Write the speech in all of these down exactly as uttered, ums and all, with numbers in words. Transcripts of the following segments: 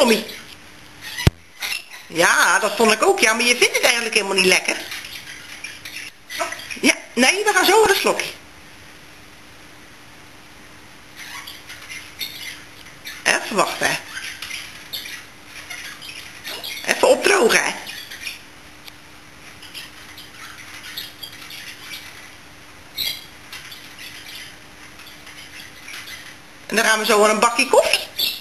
Tommy? Ja, dat vond ik ook. Ja, maar je vindt het eigenlijk helemaal niet lekker. Ja, nee, we gaan zo weer een slokje. Even wachten, hè. Even opdrogen, hè. En dan gaan we zo weer een bakje koffie.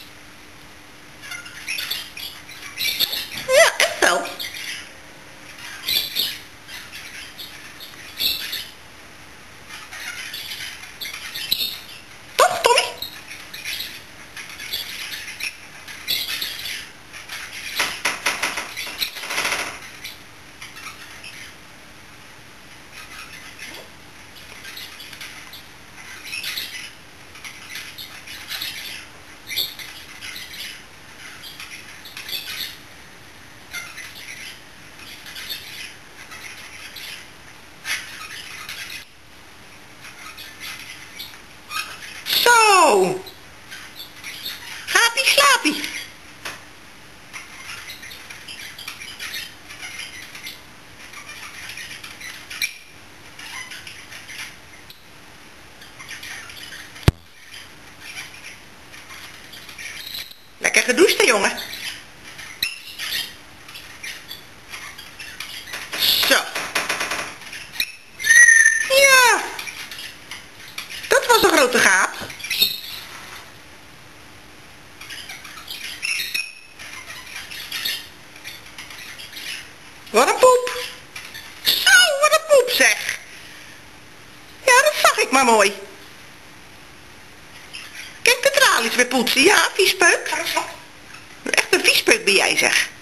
Ja, echt wel. Toch, Tommy? Zo. Gaapie, slaapie. Lekker gedoucht, hè, jongen. Zo. Ja. Dat was een grote gaap. Wat een poep. Zo, wat een poep, zeg. Ja, dat zag ik maar mooi. Kijk, de tralies weer poetsen. Ja, viespeuk. Echt een viespeuk ben jij, zeg.